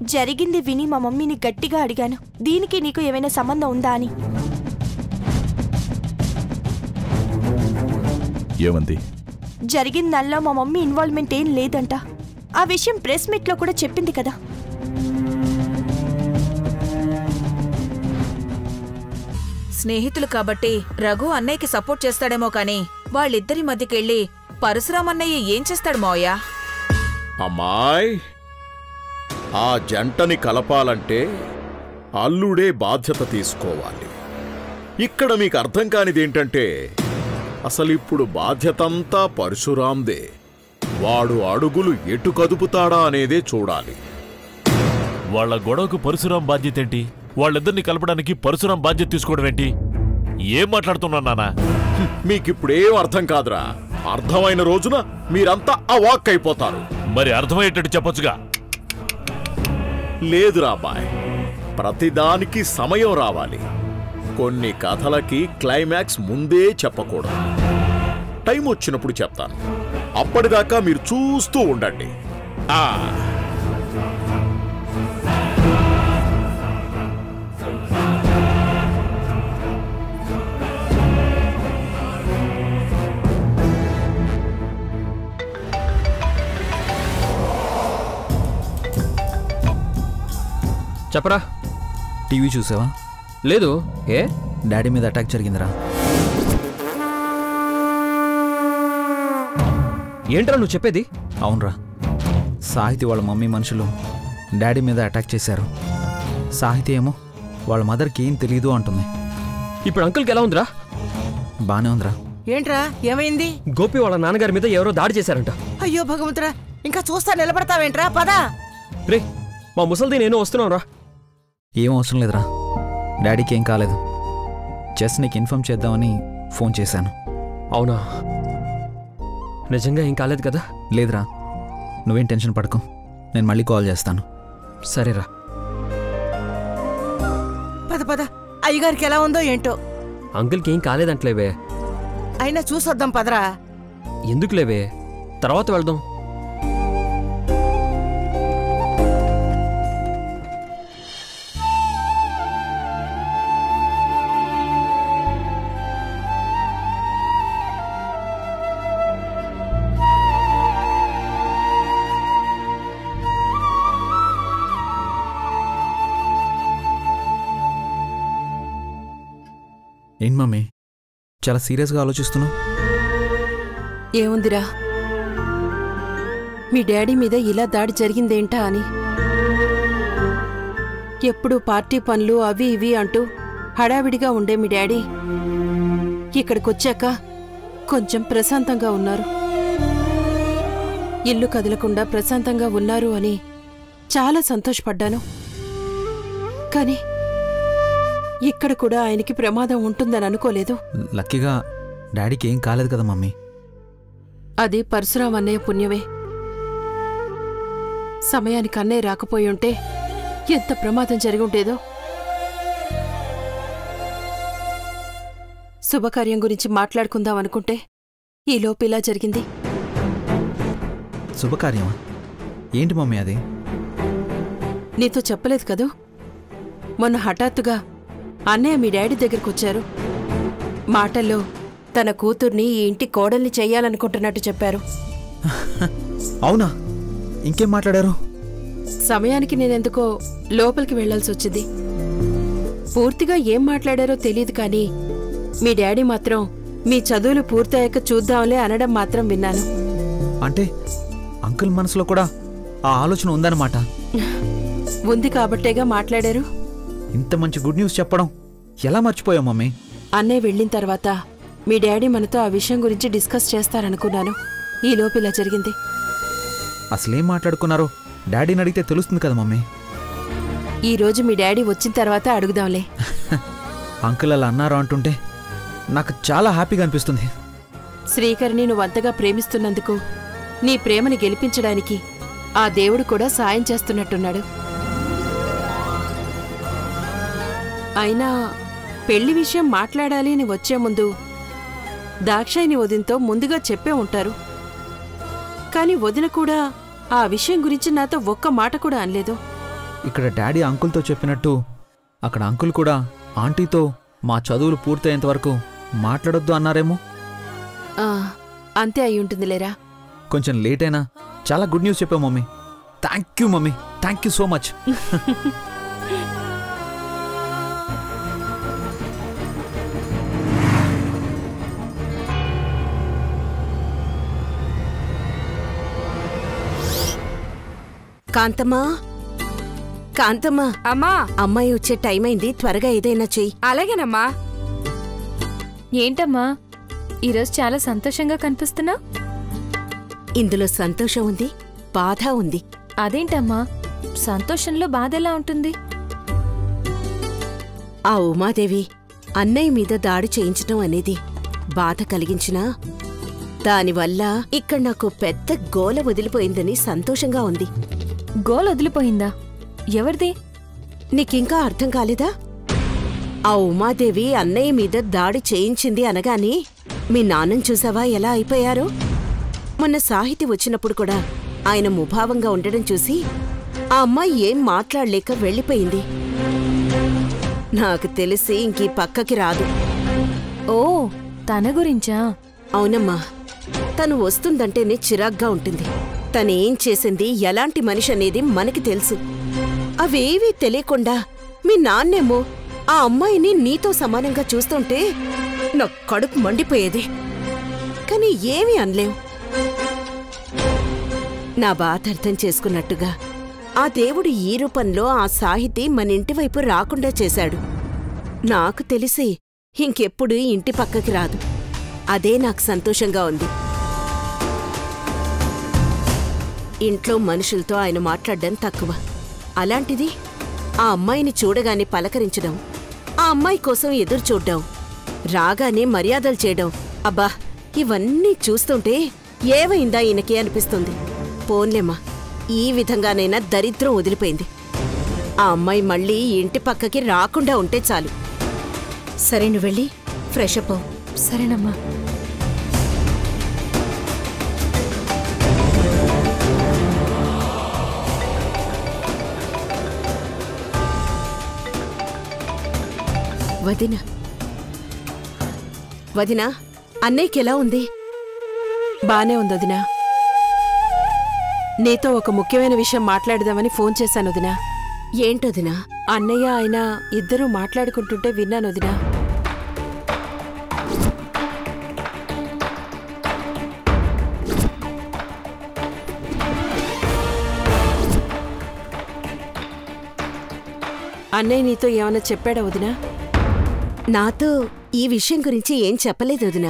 జరిగింది విని మా మమ్మీని గట్టిగా అడిగాను, దీనికి నీకు ఏమైనా సంబంధం ఉందా అని. ఏమంది? జరిగిందల్లా మా మమ్మీ ఇన్వాల్వ్మెంట్ ఏం లేదంట. ఆ విషయం ప్రెస్ మీట్లో కూడా చెప్పింది కదా. స్నేహితులు కాబట్టి రఘు అన్నయ్యకి సపోర్ట్ చేస్తాడేమో కాని వాళ్ళిద్దరి మధ్యకెళ్ళి పరశురామన్నయ్య ఏం చేస్తాడు మావయ్య? అమ్మాయ్, ఆ జంటని కలపాలంటే అల్లుడే బాధ్యత తీసుకోవాలి. ఇక్కడ మీకు అర్థం కానిదేంటంటే అసలిప్పుడు బాధ్యతంతా పరశురాందే. వాడు అడుగులు ఎటు కదుపుతాడా అనేదే చూడాలి. వాళ్ళ గొడవకు పరశురాం బాధ్యతేంటి? వాళ్ళిద్దరిని కలపడానికి పరశురాం బాధ్యత తీసుకోవడం ఏంటి? ఏం మాట్లాడుతున్నా నాన్న? మీకిప్పుడేం అర్థం కాదురా. అర్థమైన రోజున మీరంతా అవాక్ అయిపోతారు. మరి అర్థమయ్యేటట్టు చెప్పొచ్చుగా. లేదురా అబ్బాయ్, ప్రతిదానికి సమయం రావాలి. కొన్ని కథలకి క్లైమాక్స్ ముందే చెప్పకూడదు. టైం వచ్చినప్పుడు చెప్తాను. అప్పటిదాకా మీరు చూస్తూ ఉండండి. చెప్పరా. టీవీ చూసావా? లేదు. ఏ? డాడీ మీద అటాక్ జరిగిందిరా. ఏంట్రా నువ్వు చెప్పేది? అవునరా, సాహితి వాళ్ళ మమ్మీ మనుషులు డాడీ మీద అటాక్ చేశారు. సాహితి ఏమో వాళ్ళ మదర్కి ఏం తెలీదు అంటుంది. ఇప్పుడు అంకుల్కి ఎలా ఉందిరా? బానే ఉందిరా. ఏంట్రా ఏమైంది? గోపి వాళ్ళ నాన్నగారి మీద ఎవరో దాడి చేశారంట. అయ్యో భగవంతురా, ఇంకా చూస్తా నిలబడతావేంట్రా? పదా. రే, మా ముసల్ది నేను వస్తున్నావురా. ఏం అవసరం లేదురా, డాడీకి ఏం కాలేదు. జస్ట్ నీకు ఇన్ఫార్మ్ చేద్దామని ఫోన్ చేశాను. అవునా? నిజంగా ఏం కాలేదు కదా? లేదురా, నువ్వేం టెన్షన్ పడకు, నేను మళ్ళీ కాల్ చేస్తాను. సరేరా. పద పద, అయ్యగారికి ఎలా ఉందో ఏంటో. అంకుల్కి ఏం కాలేదంటలేవే. అయినా చూసొద్దాం పదరా. ఎందుకు లేవే, తర్వాత వెళ్దాం. ఏంటి మమ్మీ, చాలా సీరియస్గా ఆలోచిస్తున్నావు? ఏముందిరా, మీ డాడీ మీద ఇలా దాడి జరిగిందేంటా అని. ఎప్పుడూ పార్టీ పనులు అవి ఇవి అంటూ హడావిడిగా ఉండే మీ డాడీ ఇక్కడికొచ్చాక కొంచెం ప్రశాంతంగా ఉన్నారు. ఇల్లు కదలకుండా ప్రశాంతంగా ఉన్నారు అని చాలా సంతోషపడ్డాను. కానీ ఇక్కడ కూడా ఆయనకి ప్రమాదం ఉంటుందని అనుకోలేదు. లక్కీగా డాడీకి ఏం కాలేదు కదా మమ్మీ. అది పరశురాం అన్నయ్య పుణ్యమే. సమయానికి అన్నయ్య రాకపోయుంటే ఎంత ప్రమాదం జరిగి ఉండేదో. శుభకార్యం గురించి మాట్లాడుకుందాం అనుకుంటే ఈలోపు ఇలా జరిగింది. శుభకార్యమా? ఏంటి మమ్మీ అది? నీతో చెప్పలేదు కదూ, మొన్న హఠాత్తుగా అన్నయ్య మీ డాడీ దగ్గరకొచ్చారు. మాటల్లో తన కూతుర్ని ఈ ఇంటి కోడల్ని చెయ్యాలనుకుంటున్నట్టు చెప్పారు. అవునా? ఇంకేం మాట్లాడారు? సమయానికి నేనెందుకో లోపలికి వెళ్లాల్సి వచ్చింది. పూర్తిగా ఏం మాట్లాడారో తెలీదు, కానీ మీ డాడీ మాత్రం మీ చదువులు పూర్తయ్యాక చూద్దాంలే అనడం మాత్రం విన్నాను. అంటే అంకుల్ మనసులో కూడా ఆ ఆలోచన ఉందన్నమాట. ఉంది కాబట్టేగా మాట్లాడారు. ఇంత మంచి గుడ్ న్యూస్ చెప్పడం ఎలా మర్చిపోయావు మమ్మీ? అన్నయ్య వెళ్ళిన తర్వాత మీ డాడీ మనతో ఆ విషయం గురించి డిస్కస్ చేస్తారనుకున్నాను. ఈలోపు ఇలా జరిగింది. అసలేం మాట్లాడుకున్నారో డాడీని అడిగితే తెలుస్తుంది కదా మమ్మీ. ఈరోజు మీ డాడీ వచ్చిన తర్వాత అడుగుదాంలే. అంకుల్ అలా అన్నారో అంటుంటే నాకు చాలా హ్యాపీగా అనిపిస్తుంది. శ్రీకర్ని నువ్వంతగా ప్రేమిస్తున్నందుకు నీ ప్రేమని గెలిపించడానికి ఆ దేవుడు కూడా సాయం చేస్తున్నట్టున్నాడు. అయినా పెళ్లి విషయం మాట్లాడాలి అని వచ్చే ముందు దాక్షాయిని వదినతో ముందుగా చెప్పే ఉంటారు. కాని వదిన కూడా ఆ విషయం గురించి నాతో ఒక్క మాట కూడా అనలేదు. ఇక్కడ డాడీ అంకుల్తో చెప్పినట్టు అక్కడ అంకుల్ కూడా ఆంటీతో మా చదువులు పూర్తయ్యేంత వరకు మాట్లాడొద్దు అన్నారేమో. అంతే అయి ఉంటుంది లేరా. కొంచెం లేట్ అయినా చాలా గుడ్ న్యూస్ చెప్పావు mummy. Thank you mummy, thank you so much. Kanthamma, Kanthamma. అమ్మా, అమ్మాయి వచ్చే టైం అయింది, త్వరగా ఏదైనా చెయ్యి. అలాగేనమ్మా. ఏంటమ్మా ఈరోజు చాలా సంతోషంగా కనిపిస్తున్నా? ఇందులో సంతోషం ఉంది, బాధ ఉంది. అదేంటమ్మా, సంతోషంలో బాధ ఎలా ఉంటుంది? ఆ ఉమాదేవి అన్నయ్య మీద దాడి చేయించటం అనేది బాధ కలిగించినా దానివల్ల ఇక్కడ నాకు పెద్ద గోల వదిలిపోయిందని సంతోషంగా ఉంది. గోల్ వదిలిపోయిందా? ఎవరిది? నీకింకా అర్థం కాలేదా? ఆ ఉమాదేవి అన్నయ్య మీద దాడి చేయించింది అనగానే మీ నాన్నని చూసావా ఎలా అయిపోయారో? మొన్న సాహితి వచ్చినప్పుడు కూడా ఆయన ముభావంగా ఉండడం చూసి ఆ అమ్మాయి ఏం మాట్లాడలేక వెళ్ళిపోయింది. నాకు తెలిసి ఇంకీ పక్కకి రాదు. ఓ, తన గురించా? అవునమ్మా, తను వస్తుందంటేనే చిరాగ్గా ఉంటుంది. తనేం చేసింది, ఎలాంటి మనిషి అనేది మనకి తెలుసు. అవేవీ తెలియకుండా మీ నాన్నేమో ఆ అమ్మాయిని నీతో సమానంగా చూస్తుంటే నా కడుపు మండిపోయేది. కాని ఏమీ అనలేవు. నా బాధ అర్థం చేసుకున్నట్టుగా ఆ దేవుడు ఈ రూపంలో ఆ సాహితి మన ఇంటి వైపు రాకుండా చేశాడు. నాకు తెలిసి ఇంకెప్పుడు ఇంటి పక్కకి రాదు. అదే నాకు సంతోషంగా ఉంది. ఇంట్లో మనుషులతో ఆయన మాట్లాడడం తక్కువ. అలాంటిది ఆ అమ్మాయిని చూడగానే పలకరించడం, ఆ అమ్మాయి కోసం ఎదురు చూడ్డం, రాగానే మర్యాదలు చేయడం, అబ్బా ఇవన్నీ చూస్తుంటే ఏమైందా ఈయనకి అనిపిస్తుంది. పోన్లేమ్మా, ఈ విధంగానైనా దరిద్రం వదిలిపోయింది. ఆ అమ్మాయి మళ్ళీ ఇంటి పక్కకి రాకుండా ఉంటే చాలు. సరే, నువ్వు వెళ్ళి ఫ్రెష్ అప్ అవు. సరేనమ్మా. వదినా, వదినా, అన్నయ్యకి ఎలా ఉంది? బానే ఉంది వదినా. నీతో ఒక ముఖ్యమైన విషయం మాట్లాడదామని ఫోన్ చేశాను వదినా. ఏంటొదినా? అన్నయ్య ఆయన ఇద్దరూ మాట్లాడుకుంటుంటే విన్నాను వదినా. అన్నయ్య నీతో ఏమన్నా చెప్పాడా వదినా? నాతో ఈ విషయం గురించి ఏం చెప్పలేదు వదినా.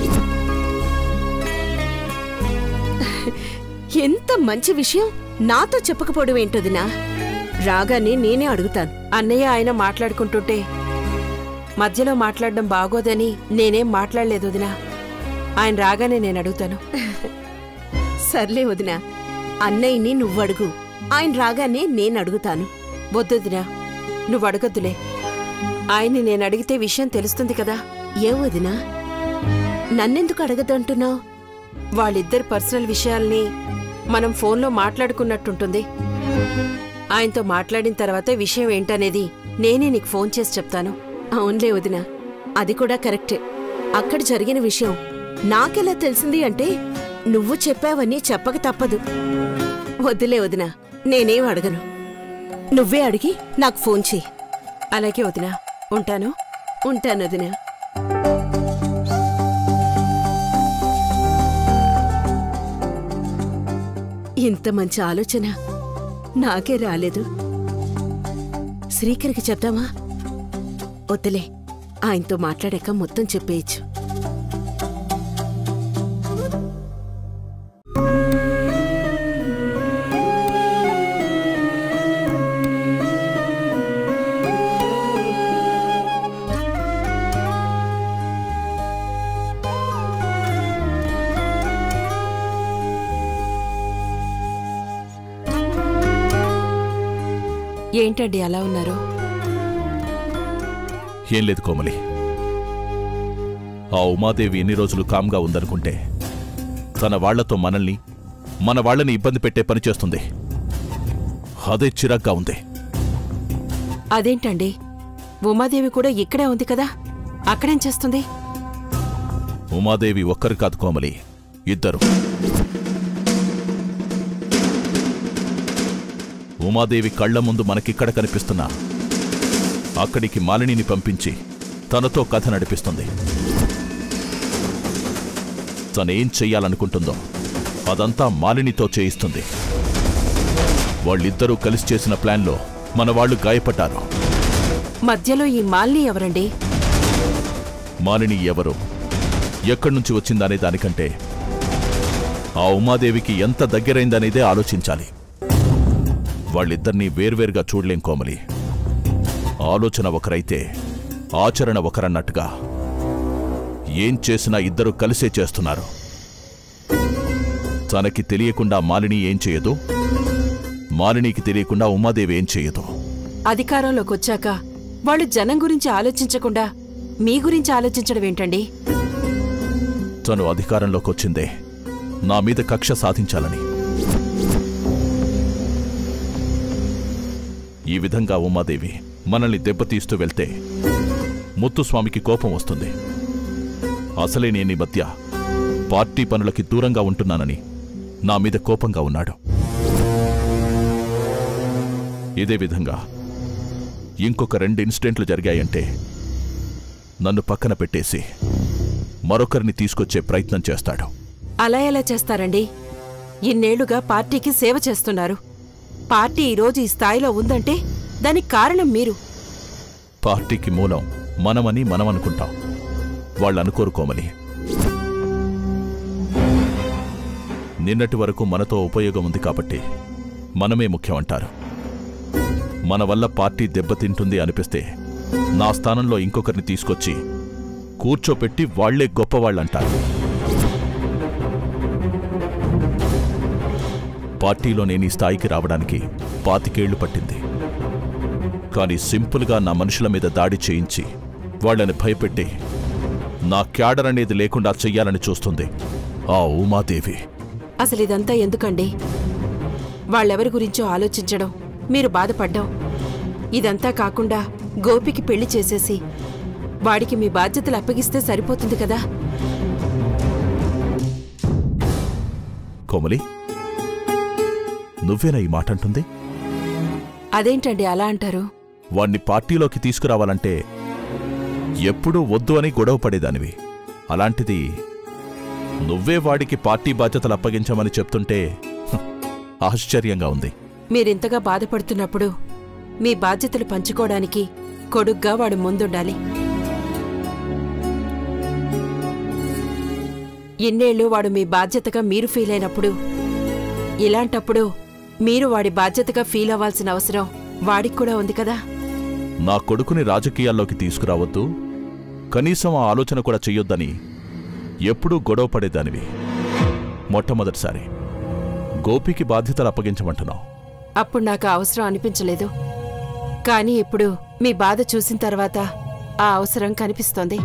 ఎంత మంచి విషయం నాతో చెప్పకపోవడం ఏంటొదినా? రాగానే నేనే అడుగుతాను. అన్నయ్య ఆయన మాట్లాడుకుంటుంటే మధ్యలో మాట్లాడడం బాగోదని నేనేం మాట్లాడలేదు వదినా. ఆయన రాగానే నేను అడుగుతాను. సర్లే వదినా, అన్నయ్యని నువ్వడుగు, ఆయన రాగానే నేను అడుగుతాను. వద్దొదినా, నువ్వు అడగద్దులే. ఆయన్ని నేను అడిగితే విషయం తెలుస్తుంది కదా. ఏ వదినా, నన్నెందుకు అడగదంటున్నావు? వాళ్ళిద్దరి పర్సనల్ విషయాల్ని మనం ఫోన్లో మాట్లాడుకున్నట్టుంటుంది. ఆయనతో మాట్లాడిన తర్వాతే విషయం ఏంటనేది నేనే నీకు ఫోన్ చేసి చెప్తాను. అవునులే వదినా, అది కూడా కరెక్టే. అక్కడ జరిగిన విషయం నాకెలా తెలిసింది అంటే నువ్వు చెప్పావని చెప్పక తప్పదు. వద్దులే వదినా, నేనేం అడగను. నువ్వే అడిగి నాకు ఫోన్ చెయ్యి. అలాగే వదినా, ఉంటాను. ఉంటాను వదినా. ఇంత మంచి ఆలోచన నాకే రాలేదు. శ్రీకర్కి చెప్దామా? వద్దులే, ఆయనతో మాట్లాడాక మొత్తం చెప్పేయచ్చు. ఏంటండి అలా ఉన్నారు? ఏం లేదు కోమలి. ఆ ఉమాదేవి ఎన్ని రోజులు కామ్గా ఉందనుకుంటే తన వాళ్లతో మన వాళ్ళని ఇబ్బంది పెట్టే పని చేస్తుంది. అదే చిరాగ్గా ఉంది. అదేంటండి ఉమాదేవి కూడా ఇక్కడే ఉంది కదా, అక్కడేం చేస్తుంది? ఉమాదేవి ఒక్కరు కాదు కోమలి, ఇద్దరు. ఉమాదేవి కళ్ల ముందు మనకిక్కడ కనిపిస్తున్నా అక్కడికి మాలినిని పంపించి తనతో కథ నడిపిస్తుంది. తనేం చెయ్యాలనుకుంటుందో అదంతా మాలినితో చేయిస్తుంది. వాళ్ళిద్దరూ కలిసి చేసిన ప్లాన్లో మన వాళ్ళు గాయపడ్డారు. మధ్యలో ఈ మాలిని ఎవరండి? మాలిని ఎవరు, ఎక్కడ్నుంచి వచ్చిందనే దానికంటే ఆ ఉమాదేవికి ఎంత దగ్గరైందనేదే ఆలోచించాలి. వాళ్ళిద్దరినీ వేర్వేరుగా చూడలేం కోమలి. ఆలోచన ఒకరైతే ఆచరణ ఒకరన్నట్టుగా ఏం చేసినా ఇద్దరు కలిసే చేస్తున్నారు. తనకి తెలియకుండా మాలిని ఏం చేయదు, మాలినికి తెలియకుండా ఉమాదేవి ఏం చేయదు. అధికారంలోకి వచ్చాక వాళ్ళు జనం గురించి ఆలోచించకుండా మీ గురించి ఆలోచించడం ఏంటండి? తను అధికారంలోకి వచ్చిందే నా మీద కక్ష సాధించాలని. ఈ విధంగా ఉమాదేవి మనల్ని దెబ్బతీస్తూ వెళ్తే ముత్తుస్వామికి కోపం వస్తుంది. అసలే నేను ఈ మధ్య పార్టీ పనులకి దూరంగా ఉంటున్నానని నా మీద కోపంగా ఉన్నాడు. ఇదే విధంగా ఇంకొక 2 ఇన్సిడెంట్లు జరిగాయంటే నన్ను పక్కన పెట్టేసి మరొకరిని తీసుకొచ్చే ప్రయత్నం చేస్తాడు. అలా ఎలా చేస్తారండి? ఇన్నేళ్లుగా పార్టీకి సేవ చేస్తున్నారు. పార్టీ ఈరోజు ఈ స్థాయిలో ఉందంటే దానికి కారణం మీరు. పార్టీకి మూలం మనమని మనం అనుకుంటాం, వాళ్ళు అనుకోరు కోమలి. నిన్నటి వరకు మనతో ఉపయోగం ఉంది కాబట్టి మనమే ముఖ్యమంటారు. మన వల్ల పార్టీ దెబ్బతింటుంది అనిపిస్తే నా స్థానంలో ఇంకొకరిని తీసుకొచ్చి కూర్చోపెట్టి వాళ్లే గొప్పవాళ్ళంటారు. పార్టీలో నేను ఈ స్థాయికి రావడానికి 25 ఏళ్లు పట్టింది. కానీ సింపుల్గా నా మనుషుల మీద దాడి చేయించి వాళ్లని భయపెట్టి నా క్యాడర్ అనేది లేకుండా చెయ్యాలని చూస్తుంది ఆ ఉమాదేవి. అసలిదంతా ఎందుకండి? వాళ్ళెవరి గురించో ఆలోచించడం, మీరు బాధపడ్డం, ఇదంతా కాకుండా గోపికి పెళ్లి చేసేసి వాడికి మీ బాధ్యతలు అప్పగిస్తే సరిపోతుంది కదా. కోమలి, నువ్వేనా ఈ మాట అంటుంది? అదేంటండి అలా అంటారు? వాణ్ణి పార్టీలోకి తీసుకురావాలంటే ఎప్పుడూ వద్దు అని గొడవ పడేదానివి. అలాంటిది నువ్వే వాడికి పార్టీ బాధ్యతలు అప్పగించమని చెప్తుంటే ఆశ్చర్యంగా ఉంది. మీరింతగా బాధపడుతున్నప్పుడు మీ బాధ్యతలు పంచుకోవడానికి కొడుగ్గా వాడు ముందుండాలి. ఇన్నేళ్లు వాడు మీ బాధ్యతగా మీరు ఫీల్ అయినప్పుడు, ఇలాంటప్పుడు మీరు వాడి బాధ్యతగా ఫీల్ అవ్వాల్సిన అవసరం వాడికి కూడా ఉంది కదా. నా కొడుకుని రాజకీయాల్లోకి తీసుకురావద్దు, కనీసం ఆ ఆలోచన కూడా చెయ్యొద్దని ఎప్పుడూ గొడవ పడేదానివి. మొట్టమొదటిసారి గోపికి బాధ్యతలు అప్పగించమంటున్నావు. అప్పుడు నాకు అవసరం అనిపించలేదు, కానీ ఇప్పుడు మీ బాధ చూసిన తర్వాత ఆ అవసరం కనిపిస్తోంది.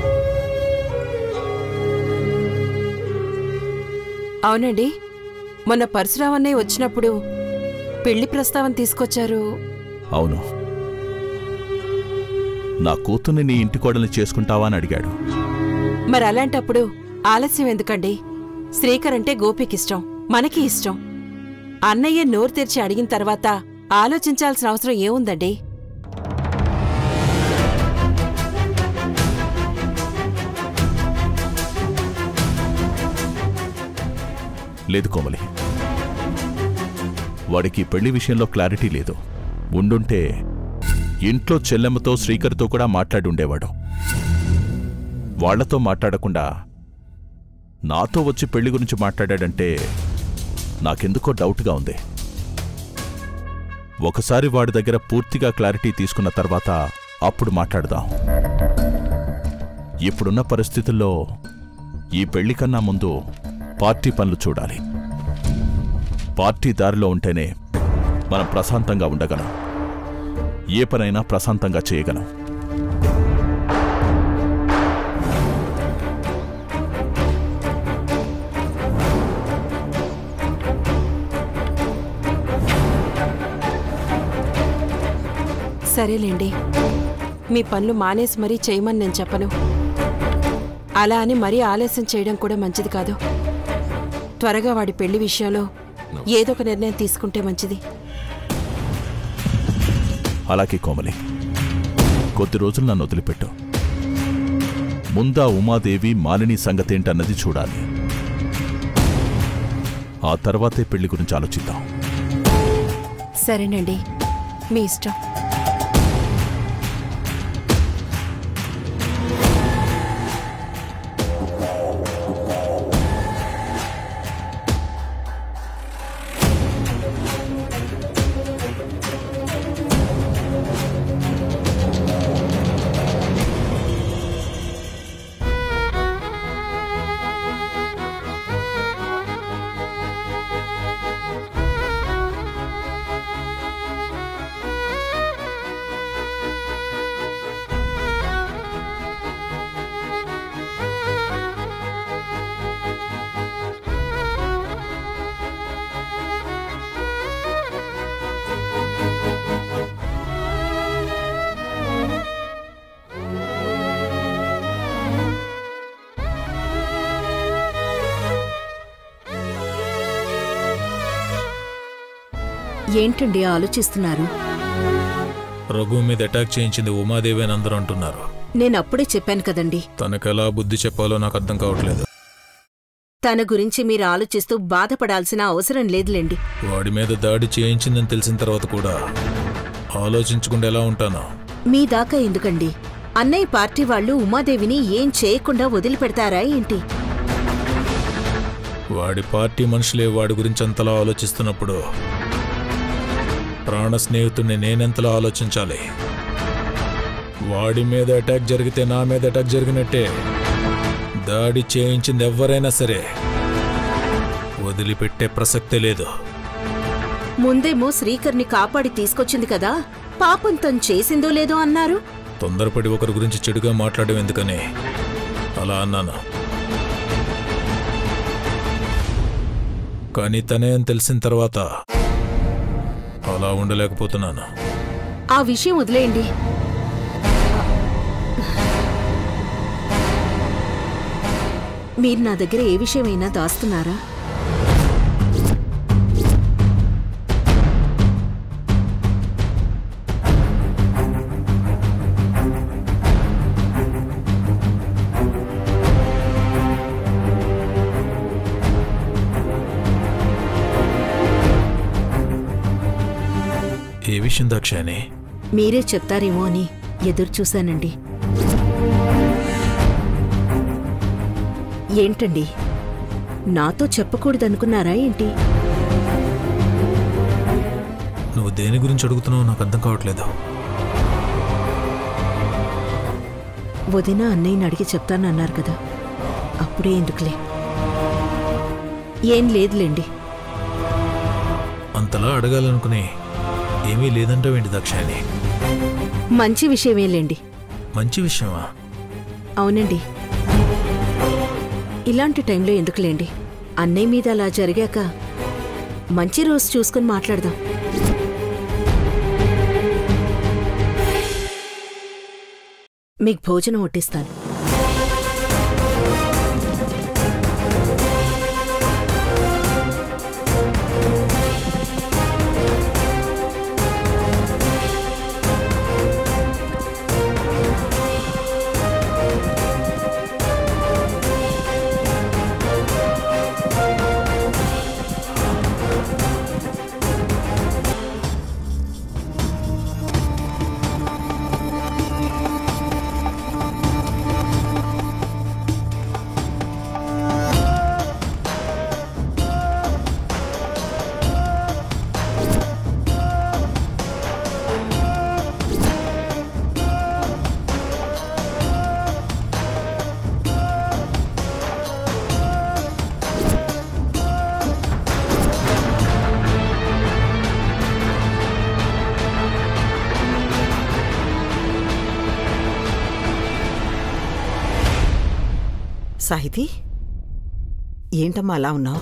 అవునండి, మొన్న పరశురామన్నయ్య వచ్చినప్పుడు పెళ్లి ప్రస్తావన తీసుకొచ్చారు. అవును, నా కూతుర్ని నీ ఇంటి కోడల్ని చేసుకుంటావా అని అడిగాడు. మరి అలాంటప్పుడు ఆలస్యం ఎందుకండి? శ్రీకర్ అంటే గోపికిష్టం, మనకి ఇష్టం. అన్నయ్య నోరు తెరిచి అడిగిన తర్వాత ఆలోచించాల్సిన అవసరం ఏముందండి? లేదు కోమలి, వాడికి పెళ్లి విషయంలో క్లారిటీ లేదు. ఉండుంటే ఇంట్లో చెల్లెమ్మతో శ్రీకర్తో కూడా మాట్లాడి ఉండేవాడు. వాళ్లతో మాట్లాడకుండా నాతో వచ్చి పెళ్లి గురించి మాట్లాడాడంటే నాకెందుకో డౌట్గా ఉంది. ఒకసారి వాడి దగ్గర పూర్తిగా క్లారిటీ తీసుకున్న తర్వాత అప్పుడు మాట్లాడదాం. ఇప్పుడున్న పరిస్థితుల్లో ఈ పెళ్లి కన్నా ముందు పార్టీ పనులు చూడాలి. పార్టీ దారిలో ఉంటేనే మనం ప్రశాంతంగా ఉండగలం, ఏ పనైనా ప్రశాంతంగా చేయగలం. సరేలేండి, మీ పనులు మానేసి మరీ చేయమని నేను చెప్పను. అలా అని మరీ ఆలస్యం చేయడం కూడా మంచిది కాదు. త్వరగా వాడి పెళ్లి విషయంలో ఏదో ఒక నిర్ణయం తీసుకుంటే మంచిది. అలాగే కోమలి, కొద్ది రోజులు నన్ను వదిలిపెట్టు. ముందా ఉమాదేవి మాలిని సంగతేంటన్నది చూడాలి. ఆ తర్వాతే పెళ్లి గురించి ఆలోచిద్దాం. సరేనండి, మీ ఇష్టం. ఏంటండి ఆలోచిస్తున్నారు? రఘు మీద అటాక్ చేయించింది ఉమాదేవి అని అందరూ అంటున్నారు. నేనప్పుడే చెప్పాను కదండి, తనకెలా బుద్ధి చెప్పాలో నాకు అర్థం కావట్లేదు. తన గురించి మీరు ఆలోచిస్తూ బాధపడాల్సిన అవసరం లేదులేండి. వాడి మీద దాడి చేయించిందని తెలిసిన తర్వాత కూడా ఆలోచించకుండా ఎలా ఉంటాను? మీ దాకా ఎందుకండి? అన్నయ్య పార్టీ వాళ్ళు ఉమాదేవిని ఏం చేయకుండా వదిలిపెడతారా ఏంటి? వాడి పార్టీ మనుషులే వాడి గురించి అంతలా ఆలోచిస్తున్నప్పుడు ప్రాణ స్నేహితుడిని నేనెంతలా ఆలోచించాలి? వాడి మీద అటాక్ జరిగితే నా మీద అటాక్ జరిగినట్టే. దాడి చేయించింది ఎవరైనా సరే వదిలిపెట్టే ప్రసక్తే లేదు. ముందేమో శ్రీకర్ని కాపాడి తీసుకొచ్చింది కదా, పాపం తను చేసిందో లేదో అన్నారు. తొందరపడి ఒకరి గురించి చెడుగా మాట్లాడడం ఎందుకని అలా అన్నాను. కానీ తనే అని తెలిసిన తర్వాత అలా ఉండలేకపోతున్నాను. ఆ విషయం వదిలేయండి. మీరు నా దగ్గర ఏ విషయమైనా దాస్తున్నారా? ఏ విషయం దాక్షాయణి? మీరే చెప్తారేమో అని ఎదురు చూశానండి. ఏంటండి, నాతో చెప్పకూడదనుకున్నారా ఏంటి? నువ్వు దేని గురించి అడుగుతున్నావో నాకు అర్థం కావట్లేదు. వదిన అన్నయ్యని అడిగి చెప్తానన్నారు కదా, అప్పుడే ఎందుకులే. ఏం లేదులేండి. అంతలా అడగాలనుకుని ఏమీ లేదంటావేంటి దాక్షాయణి? మంచి విషయమేలేండి. మంచి విషయమా? అవునండి. ఇలాంటి టైంలో ఎందుకులేండి, అన్నయ్య మీద అలా జరిగాక మంచి రోజు చూసుకుని మాట్లాడదాం. మీకు భోజనం వడ్డిస్తాను. సాహితి, ఏంటమ్మా అలా ఉన్నావు?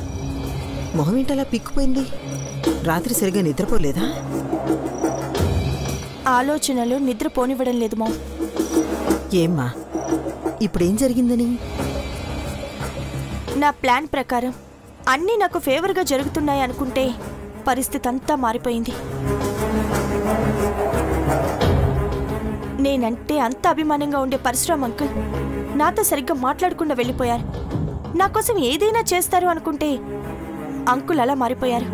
మొహం ఏంటలా పిక్కుపోయింది? రాత్రి సరిగా నిద్రపోలేదా? ఆలోచనలు నిద్ర పోనివ్వడం లేదు మామ్. ఏమ్మా ఇప్పుడేం జరిగిందని? నా ప్లాన్ ప్రకారం అన్నీ నాకు ఫేవర్గా జరుగుతున్నాయి అనుకుంటే పరిస్థితి అంతా మారిపోయింది. నేనంటే అంత అభిమానంగా ఉండే పరశురామ్ అంకుల్ నాతో సరిగ్గా మాట్లాడకుండా వెళ్ళిపోయారు. నా కోసం ఏదైనా చేస్తారు అనుకుంటే అంకుల్ అలా మారిపోయారు.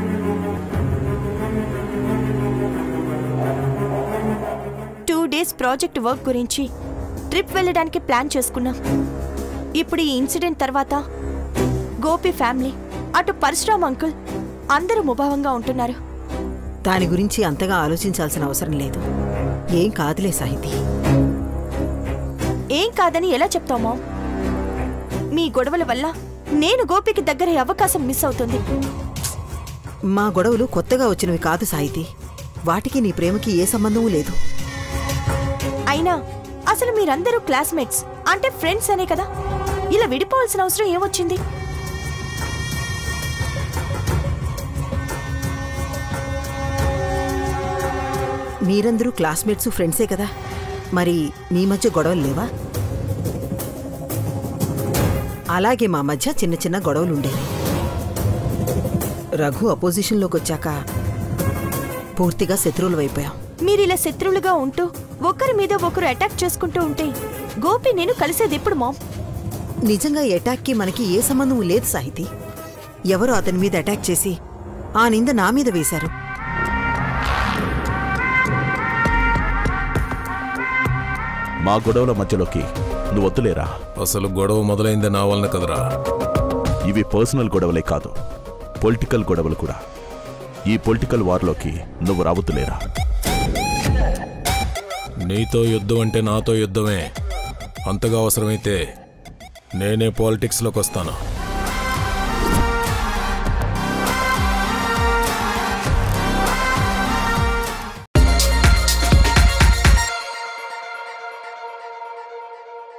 టూ డేస్ ప్రాజెక్ట్ వర్క్ గురించి ట్రిప్ వెళ్ళడానికి ప్లాన్ చేసుకున్నాం. ఇప్పుడు ఈ ఇన్సిడెంట్ తర్వాత గోపి ఫ్యామిలీ అటు పరశురామ్ అంకుల్ అందరూ ముభావంగా ఉంటున్నారు. దాని గురించి అంతగా ఆలోచించాల్సిన అవసరం లేదు. ఏం కాదులే సాహితి. ఏం కాదని ఎలా చెప్తామో? మీ గొడవల వల్ల నేను గోపికి దగ్గరయ్యే అవకాశం మిస్ అవుతుంది. మా గొడవలు కొత్తగా వచ్చినవి కాదు సాహితి. వాటికి నీ ప్రేమకి ఏ సంబంధమూ లేదు. అయినా అసలు మీరందరూ క్లాస్మేట్స్ అంటే ఫ్రెండ్స్ అనే కదా. ఇలా విడిపోవాల్సిన అవసరం ఏమొచ్చింది? మీరందరూ క్లాస్మేట్స్ ఫ్రెండ్సే కదా, మరి మీ మధ్య గొడవలు లేవా? అలాగే మా మధ్య చిన్న చిన్న గొడవలుండేవి. రఘు అపోజిషన్లోకి వచ్చాక పూర్తిగా శత్రువులు అయిపోయాం. మీరిలా శత్రువులుగా ఉంటూ ఒకరి మీద ఒకరు అటాక్ చేసుకుంటూ ఉంటే గోపి నేను కలిసేది ఎప్పుడు మామ్? నిజంగా అటాక్కి మనకి ఏ సంబంధం లేదు సాహితి. ఎవరో అతని మీద అటాక్ చేసి ఆ నింద నా మీద వేశారు. మా గొడవల మధ్యలోకి నువ్వు వద్దులేరా. అసలు గొడవ మొదలైందే నా వలన కదరా. ఇవి పర్సనల్ గొడవలే కాదు, పొలిటికల్ గొడవలు కూడా. ఈ పొలిటికల్ వార్లోకి నువ్వు రావద్దులేరా. నీతో యుద్ధం అంటే నాతో యుద్ధమే. అంతగా అవసరమైతే నేనే పాలిటిక్స్లోకి వస్తాను.